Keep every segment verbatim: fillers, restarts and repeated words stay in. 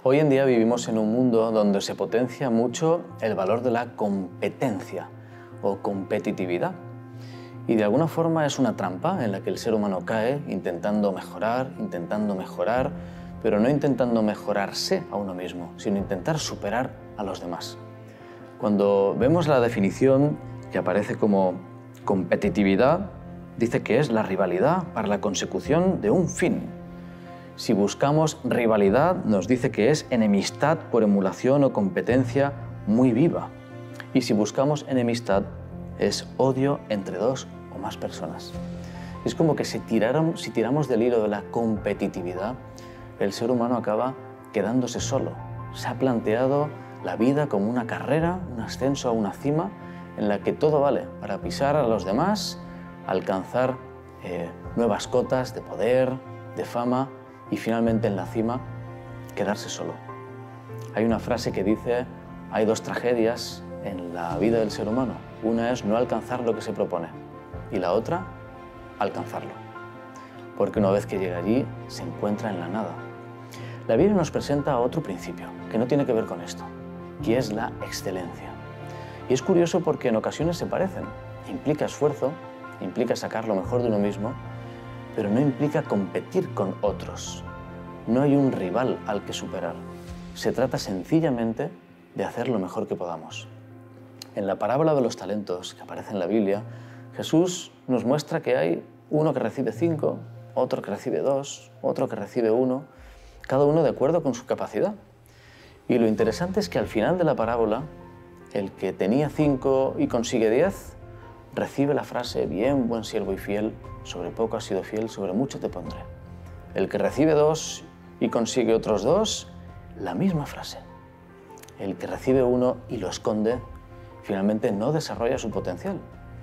Hoy en día vivimos en un mundo donde se potencia mucho el valor de la competencia o competitividad. Y de alguna forma es una trampa en la que el ser humano cae intentando mejorar, intentando mejorar, pero no intentando mejorarse a uno mismo, sino intentar superar a los demás. Cuando vemos la definición que aparece como competitividad, dice que es la rivalidad para la consecución de un fin. Si buscamos rivalidad, nos dice que es enemistad por emulación o competencia muy viva. Y si buscamos enemistad, es odio entre dos o más personas. Es como que si, tiraron, si tiramos del hilo de la competitividad, el ser humano acaba quedándose solo. Se ha planteado la vida como una carrera, un ascenso a una cima, en la que todo vale para pisar a los demás, alcanzar eh, nuevas cotas de poder, de fama, y finalmente en la cima quedarse solo. Hay una frase que dice: hay dos tragedias en la vida del ser humano. Una es no alcanzar lo que se propone y la otra, alcanzarlo. Porque una vez que llega allí, se encuentra en la nada. La Biblia nos presenta otro principio que no tiene que ver con esto, que es la excelencia. Y es curioso porque en ocasiones se parecen. Implica esfuerzo, implica sacar lo mejor de uno mismo, pero no implica competir con otros. No hay un rival al que superar. Se trata sencillamente de hacer lo mejor que podamos. En la parábola de los talentos que aparece en la Biblia, Jesús nos muestra que hay uno que recibe cinco, otro que recibe dos, otro que recibe uno, cada uno de acuerdo con su capacidad. Y lo interesante es que al final de la parábola, el que tenía cinco y consigue diez, recibe la frase: bien, buen siervo y fiel, sobre poco has sido fiel, sobre mucho te pondré. El que recibe dos y consigue otros dos, la misma frase. El que recibe uno y lo esconde, finalmente no desarrolla su potencial.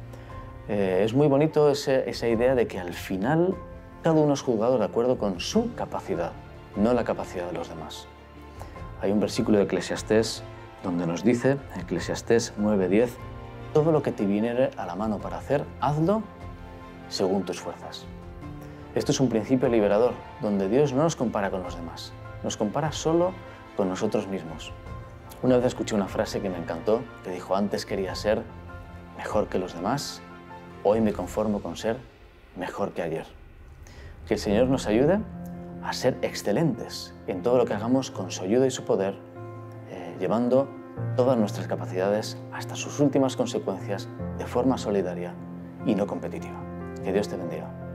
Eh, es muy bonito ese, esa idea de que al final cada uno es juzgado de acuerdo con su capacidad, no la capacidad de los demás. Hay un versículo de Eclesiastés donde nos dice, Eclesiastés nueve diez, todo lo que te viniere a la mano para hacer, hazlo según tus fuerzas. Esto es un principio liberador, donde Dios no nos compara con los demás, nos compara solo con nosotros mismos. Una vez escuché una frase que me encantó, que dijo: antes quería ser mejor que los demás, hoy me conformo con ser mejor que ayer. Que el Señor nos ayude a ser excelentes en todo lo que hagamos con su ayuda y su poder, eh, llevando todas nuestras capacidades hasta sus últimas consecuencias de forma solidaria y no competitiva. Que Dios te bendiga.